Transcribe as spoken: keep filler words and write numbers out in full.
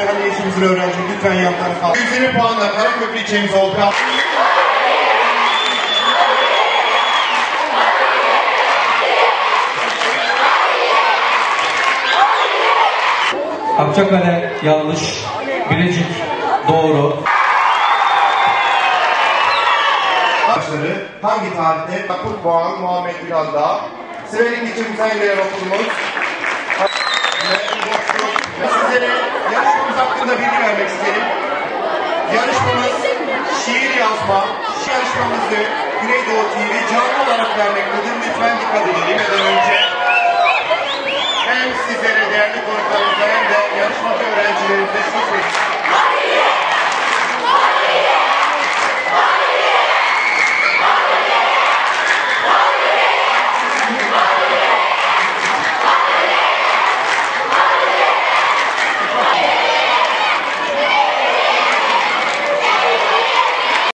Erhan ilçemizin öğrencileri lütfen yanlarına kalın. yüz yirmi puanla Karaköprü ilçemiz oldu. Akçakale yanlış, Bilecik doğru. Başları hangi tarihte? Yakut Boğan, Muhammed Bilal'da. Siverik ilçemizden gelen okulumuz. Sizlere yarışmamız hakkında bilgi vermek isterim. Yarışmamız şiir yazma. Yarışmamızı Güneydoğu T V canlı olarak vermektedir. Lütfen dikkat edelim. Önce hem sizlere değerli konuklarımıza hem de yarışmacı öğrencilerimize